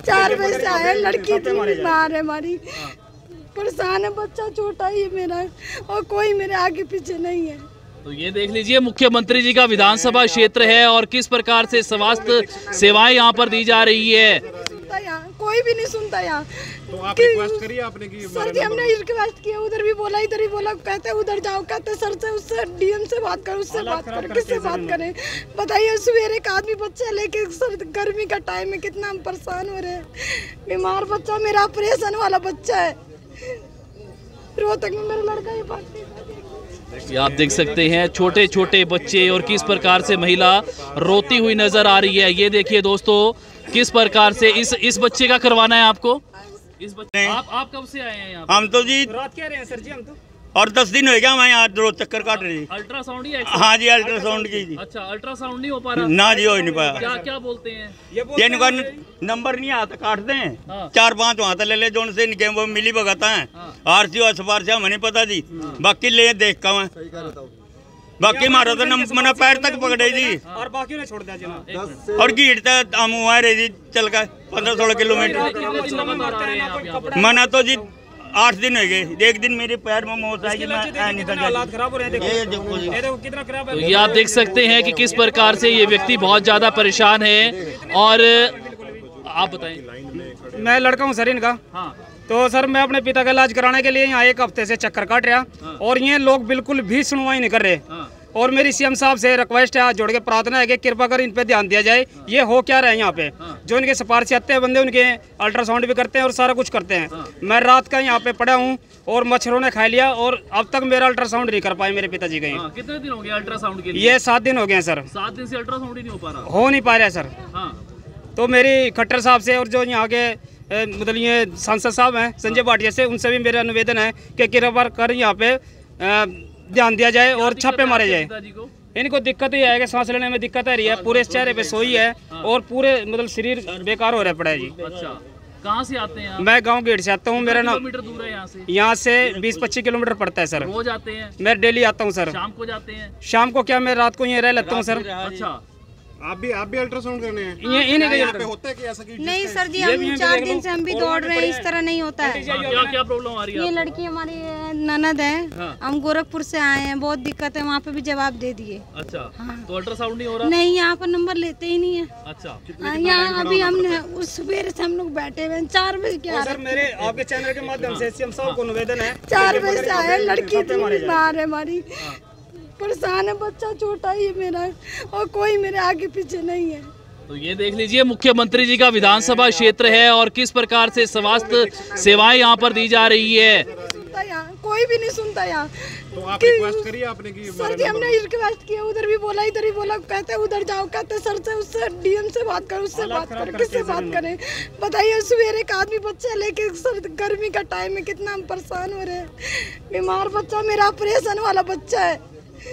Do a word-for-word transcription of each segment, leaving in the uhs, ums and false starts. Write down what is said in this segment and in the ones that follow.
चार बजे से आए, लड़की इतनी बीमार है हमारी, परेशान है, बच्चा छोटा ही है मेरा और कोई मेरे आगे पीछे नहीं है। तो ये देख लीजिए मुख्यमंत्री जी का विधानसभा क्षेत्र है और किस प्रकार से स्वास्थ्य सेवाएं यहाँ पर दी जा रही है। सुनता यहाँ कोई भी नहीं सुनता यहाँ। तो आप रिक्वेस्ट करिए आपने कि सर जी हमने रिक्वेस्ट किया, उधर भी बोला इधर भी बोला, कहते उधर जाओ, कहते सर से उससे डीएम से बात करो, उससे बात करो, किससे बात करें बताइए। सवेरे एक आदमी बच्चा लेके, सर गर्मी का टाइम है, कितना हम परेशान हो रहे हैं। बीमार बच्चा, मेरा ऑपरेशन वाला बच्चा है, रोहतक में मेरा लड़का ये बात। आप देख सकते हैं छोटे छोटे बच्चे और किस प्रकार से महिला रोती हुई नजर आ रही है। ये देखिए दोस्तों किस प्रकार से इस इस बच्चे का करवाना है आपको। इस बच्चे आप आप कब से आए हैं यहाँ? हम तो जी रात कह रहे हैं सर जी, हम तो और दस दिन हो गया हमें यहाँ रोज चक्कर काट रहे हैं। अल्ट्रासाउंड ही? हाँ जी अल्ट्रासाउंड की जी। अच्छा अल्ट्रासाउंड नहीं हो पा रहा? ना जी हो ही नहीं पाया। क्या क्या बोलते हैं? ये इनका नंबर नहीं आता, काटते हैं। हाँ। चार पांच वहाँ तक ले ले जो से इनके वो मिली भगता है। आर सी और सिफारिश हमें नहीं पता जी, बाकी ले देख का मैं बाकी मारो तो मना पैर तक पकड़े जी और बाकी ने छोड़ दिया जी। और गीट हम हुआ रहे जी चल कर पंद्रह सोलह किलोमीटर। मना तो जी आठ दिन हो गए, एक दिन मेरे पैर में मोच आएगी, मैं नहीं सका। हालात खराब हो रहे हैं, ये देखो जी, ये देखो कितना खराब है। तो ये आप देख सकते हैं कि किस प्रकार से ये व्यक्ति बहुत ज्यादा परेशान है। और आप बताएं। मैं लड़का हूँ सर इनका। हाँ। तो सर मैं अपने पिता का इलाज कराने के लिए यहाँ एक हफ्ते से चक्कर काट रहा। हाँ। और ये लोग बिल्कुल भी सुनवाई नहीं कर रहे। हाँ। और मेरी सीएम साहब से रिक्वेस्ट है, हाथ जोड़ के प्रार्थना है कि कृपा कर इन पे ध्यान दिया जाए। हाँ। ये हो क्या रहा है यहाँ पे। हाँ। जो इनके सिफारिशी आते हैं बंदे, उनके अल्ट्रासाउंड भी करते हैं और सारा कुछ करते हैं। हाँ। मैं रात का यहाँ पे पड़ा हूँ और मच्छरों ने खा लिया और अब तक मेरा अल्ट्रासाउंड नहीं कर पाए मेरे पिताजी का। हाँ। कितने दिन हो गए अल्ट्रासाउंड के लिए? ये सात दिन हो गए हैं सर। सात दिन से अल्ट्रासाउंड ही नहीं हो पा रहा? हो नहीं पा रहा है सर। हाँ। तो मेरी खट्टर साहब से और जो यहाँ के मतलब ये सांसद साहब हैं संजय भाटिया से, उनसे भी मेरा निवेदन है कि कृपा कर यहाँ पे ध्यान दिया जाए और छापे मारे जाए। इनको दिक्कत ही है कि सांस लेने में दिक्कत आ रही है, पूरे चेहरे पे सोई है और पूरे मतलब शरीर बेकार हो रहा पड़ा है जी। अच्छा, कहाँ से आते हैं? मैं गांव गेट से आता हूँ। मेरा नाम किलोमीटर दूर है यहाँ से? यहाँ से बीस पच्चीस किलोमीटर पड़ता है सर। रोज आते हैं? मैं डेली आता हूँ सर। शाम को जाते हैं? शाम को क्या, मैं रात को यहीं रह लेता हूँ सर। अच्छा, आप भी आप भी अल्ट्रासाउंड करने हैं? ये इन्हीं के यहाँ पे होता है कि ऐसा कि नहीं सर जी, हम चार दिन से हम भी दौड़ रहे हैं, इस तरह नहीं होता है। क्या क्या प्रॉब्लम आ रही है? ये लड़की हमारी ननद है। हाँ। हम गोरखपुर से आए हैं, बहुत दिक्कत है, वहाँ पे भी जवाब दे दिए। अच्छा। हाँ। तो अल्ट्रासाउंड नहीं हो रहा? नहीं, यहाँ पर नंबर लेते ही नहीं है। अच्छा। यहाँ अभी हमने उस सवेरे से हम लोग बैठे हुए हैं, चार बजे के सर मेरे आपके चैनल के माध्यम से सीएम साहब को निवेदन है, चार बजे से आए, लड़की इतनी बीमार है हमारी, परेशान है, बच्चा छोटा ही है मेरा और कोई मेरे आगे पीछे नहीं है। तो ये देख लीजिए मुख्यमंत्री जी का विधानसभा क्षेत्र है और किस प्रकार से स्वास्थ्य सेवाएं यहाँ पर दी जा रही है। यहाँ कोई भी नहीं सुनता यहाँ। तो आप रिक्वेस्ट करिए आपने कि सर जी हमने रिक्वेस्ट किया, उधर भी बोला इधर भी बोला, कहते उधर जाओ, कहते सर से उससे डीएम से बात करो, उससे बात करो, किससे बात करें बताइए। सवेरे एक आदमी बच्चा लेके, सर गर्मी का टाइम है, कितना हम परेशान हो रहे हैं। बीमार बच्चा, मेरा ऑपरेशन वाला बच्चा है,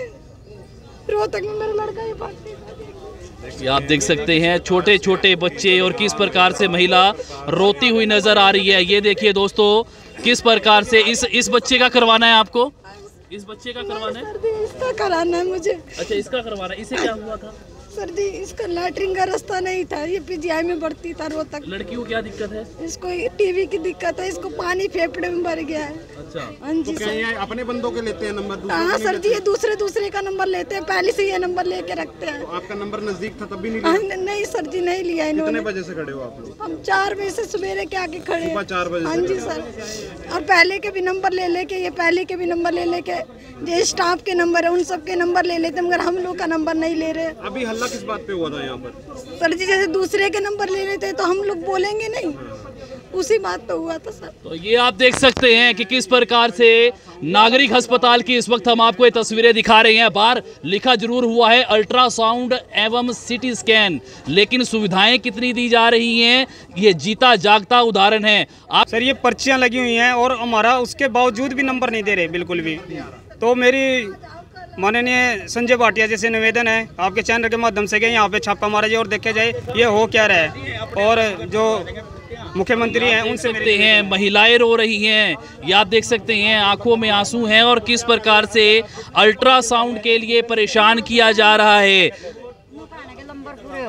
रोहतक में मेरा लड़का ये बात। आप देख सकते हैं छोटे छोटे बच्चे और किस प्रकार से महिला रोती हुई नजर आ रही है। ये देखिए दोस्तों किस प्रकार से इस इस बच्चे का करवाना है आपको? इस बच्चे का करवाना है? इसका कराना है मुझे। अच्छा, इसका करवाना है। इसे क्या हुआ था? सर जी इसका लैट्रिन का रास्ता नहीं था, ये पीजीआई में भर्ती था रोहतक। लड़की को क्या दिक्कत है? इसको टीवी की दिक्कत है, इसको पानी फेफड़े में भर गया है। अच्छा। हाँ जी तो क्या अपने बंदों के लेते हैं नंबर? हाँ सर जी, ये दूसरे दूसरे का नंबर लेते हैं, पहले से ये नंबर लेके रखते हैं। तो आपका नंबर नजदीक था तब भी नहीं लिया? नहीं सर जी नहीं लिया इन्होंने। कितने बजे से खड़े हो आप लोग? हम चार बजे से सवेरे के आके खड़े हैं। चार बजे? हाँ जी सर, और पहले के भी नंबर ले लेके, ये पहले के भी नंबर ले लेके, जो स्टाफ के नंबर है उन सब के नंबर ले लेते, मगर हम लोग का नंबर नहीं ले रहे। अभी हल्ला किस बात पे हुआ था यहाँ पर? सर जी जैसे दूसरे के नंबर ले लेते हैं तो हम लोग बोलेंगे नहीं, उसी बात पे हुआ था सर। तो ये आप देख सकते हैं कि किस प्रकार से नागरिक अस्पताल की इस वक्त हम आपको ये तस्वीरें दिखा रहे हैं। बाहर लिखा जरूर हुआ है अल्ट्रासाउंड एवं सिटी स्कैन, लेकिन सुविधाएं कितनी दी जा रही हैं ये जीता जागता उदाहरण है। आप सर ये पर्चियां लगी हुई हैं और हमारा उसके बावजूद भी नंबर नहीं दे रहे बिल्कुल भी। तो मेरी माननीय संजय भाटिया जी से निवेदन है आपके चैनल के माध्यम से कि यहाँ पे छापा मारा जाए और देखा जाए ये हो क्या रहा है। और जो मुख्यमंत्री हैं उनसे सकते हैं महिलाएं रो रही हैं, ये आप देख सकते हैं आंखों में आंसू हैं और किस प्रकार से अल्ट्रासाउंड के लिए परेशान किया जा रहा है।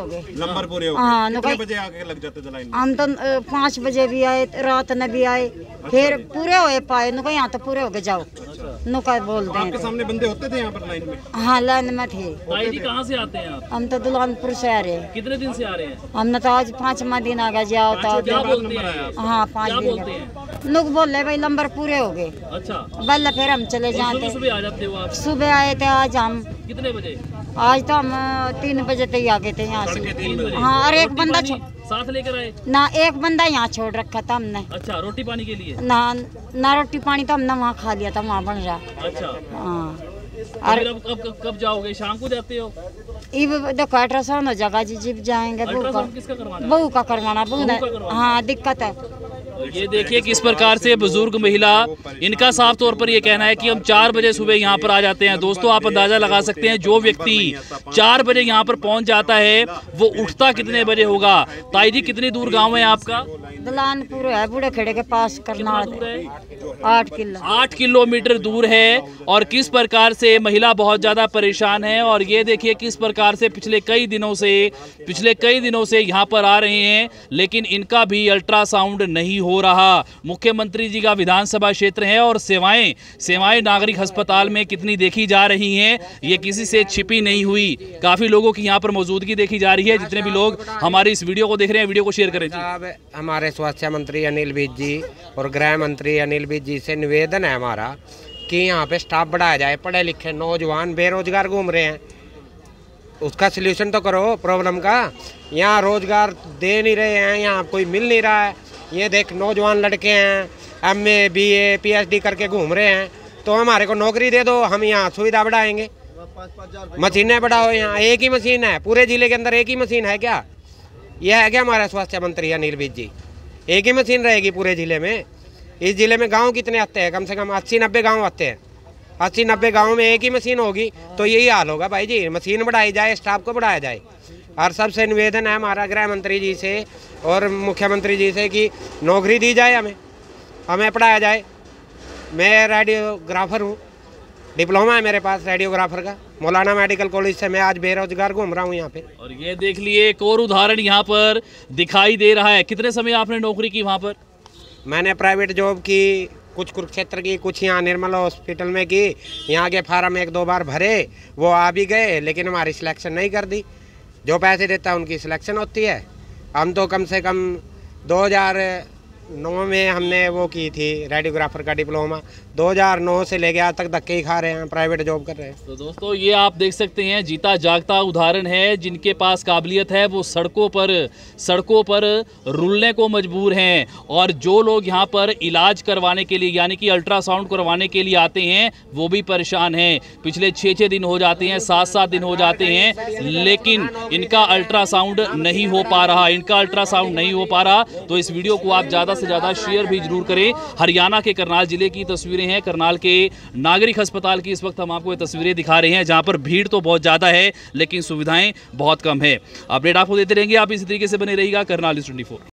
हो गए। नंबर पूरे हो गए। हाँ, कितने नुकाई- बजे आके लग जाते थे लाइन में? हम तो अ, पाँच बजे भी आए, रात में भी आए, फिर पूरे हुए पाए नुका यहाँ तो पूरे हो गए जाओ नुका बोलते आपके हैं। सामने बंदे होते थे यहाँ पर लाइन में? हाँ लाइन में थे। ताई जी कहाँ से आते हैं आप? हम तो दुल्हनपुर से आ रहे हैं। कितने दिन से आ रहे हैं? हमने तो आज पाँचवा दिन आ गया जाओ क्या तो बोलते हैं? हाँ पाँच क्या दिन बोलते हैं? लोग बोल रहे भाई नंबर पूरे हो गए, अच्छा, बल्ले फिर हम चले सुबह जाते। सुबह आ जाते हो आप? सुबह आए थे आज हम, कितने बजे? आज तो हम अ, तीन बजे तक ही आ गए थे यहाँ से। तीन बजे। हाँ और एक रोटी बंदा पानी छो- साथ लेकर आए? ना एक बंदा यहाँ छोड़ रखा था हमने, अच्छा, रोटी पानी के लिए? ना ना रोटी पानी तो हमने वहाँ खा लिया था, वहाँ बन रहा। अच्छा, हाँ और और अब कब कब कब जाओगे? शाम को जाते हो? ये देखो अल्ट्रासाउंड हो जाएगा जी, जीप जाएंगे बहू अल्ट्रासाउंड किसका करवाना है? का बहू का करवाना, बहू ने बहू का करवाना। हाँ दिक्कत है। और ये देखिए किस प्रकार से बुजुर्ग महिला, इनका साफ तौर पर ये कहना है कि हम चार बजे सुबह यहाँ पर आ जाते हैं। दोस्तों आप अंदाजा लगा सकते हैं जो व्यक्ति चार बजे यहाँ पर पहुँच जाता है वो उठता कितने बजे होगा। ताई जी कितनी दूर गाँव है आपका? दलानपुर है बूढ़े खेड़े के पास करना दूर है? आठ किलो आठ किलोमीटर दूर है। और किस प्रकार से महिला बहुत ज्यादा परेशान है। और ये देखिए किस प्रकार से पिछले कई दिनों से पिछले कई दिनों से यहाँ पर आ रहे हैं, लेकिन इनका भी अल्ट्रासाउंड नहीं हो रहा। मुख्यमंत्री जी का विधानसभा क्षेत्र है और सेवाएं सेवाएं नागरिक अस्पताल में कितनी देखी जा रही हैं ये किसी से छिपी नहीं हुई। काफी लोगों की यहाँ पर मौजूदगी देखी जा रही है। जितने भी लोग हमारी इस वीडियो को देख रहे हैं, वीडियो को शेयर करें जी। साहब हमारे स्वास्थ्य मंत्री अनिल विज जी और गृह मंत्री अनिल विज जी से निवेदन है हमारा कि यहाँ पे स्टाफ बढ़ाया जाए। पढ़े लिखे नौजवान बेरोजगार घूम रहे हैं, उसका सलूशन तो करो प्रॉब्लम का। यहाँ रोजगार दे नहीं रहे हैं, यहाँ कोई मिल नहीं रहा है। ये देख नौजवान लड़के हैं, M A B A P H D करके घूम रहे हैं, तो हमारे को नौकरी दे दो, हम यहाँ सुविधा बढ़ाएंगे। मशीनें बढ़ाओ, यहाँ एक ही मशीन है पूरे जिले के अंदर, एक ही मशीन है क्या? यह है क्या हमारा स्वास्थ्य मंत्री अनिल विज जी? एक ही मशीन रहेगी पूरे जिले में? इस जिले में गांव कितने आते हैं? कम से कम अस्सी नब्बे गांव आते हैं। अस्सी नब्बे गांव में एक ही मशीन होगी तो यही हाल होगा भाई जी। मशीन बढ़ाई जाए, स्टाफ को बढ़ाया जाए। और सबसे निवेदन है हमारा गृह मंत्री जी से और मुख्यमंत्री जी से कि नौकरी दी जाए, हमें हमें पढ़ाया जाए। मैं रेडियोग्राफर हूँ, डिप्लोमा है मेरे पास रेडियोग्राफर का, मौलाना मेडिकल कॉलेज से। मैं आज बेरोजगार घूम रहा हूँ यहाँ पे। और ये देख लिए एक और उदाहरण यहाँ पर दिखाई दे रहा है। कितने समय आपने नौकरी की वहाँ पर? मैंने प्राइवेट जॉब की, कुछ कुरुक्षेत्र की, कुछ यहाँ निर्मल हॉस्पिटल में की। यहाँ के फार्म एक दो बार भरे, वो आ भी गए, लेकिन हमारी सिलेक्शन नहीं कर दी। जो पैसे देता है उनकी सिलेक्शन होती है। हम तो कम से कम दो हज़ार नौ में हमने वो की थी रेडियोग्राफर का डिप्लोमा, दो हज़ार नौ से लेके आज तक धक्के ही खा रहे हैं, प्राइवेट जॉब कर रहे हैं। तो दोस्तों ये आप देख सकते हैं जीता जागता उदाहरण है। जिनके पास काबिलियत है वो सड़कों पर सड़कों पर रुलने को मजबूर हैं। और जो लोग यहाँ पर इलाज करवाने के लिए यानी कि अल्ट्रासाउंड करवाने के लिए आते हैं वो भी परेशान हैं। पिछले छः छः दिन हो जाते हैं, सात सात दिन हो जाते हैं, लेकिन इनका अल्ट्रासाउंड नहीं हो पा रहा इनका अल्ट्रासाउंड नहीं हो पा रहा। तो इस वीडियो को आप ज़्यादा से ज़्यादा शेयर भी जरूर करें। हरियाणा के करनाल जिले की तस्वीरें हैं। करनाल के नागरिक अस्पताल की इस वक्त हम आपको ये तस्वीरें दिखा रहे हैं, जहां पर भीड़ तो बहुत ज़्यादा है लेकिन सुविधाएं बहुत कम है। अपडेट आपको देते रहेंगे, आप इसी तरीके से बने रहिएगा करनाल न्यूज़ चौबीस।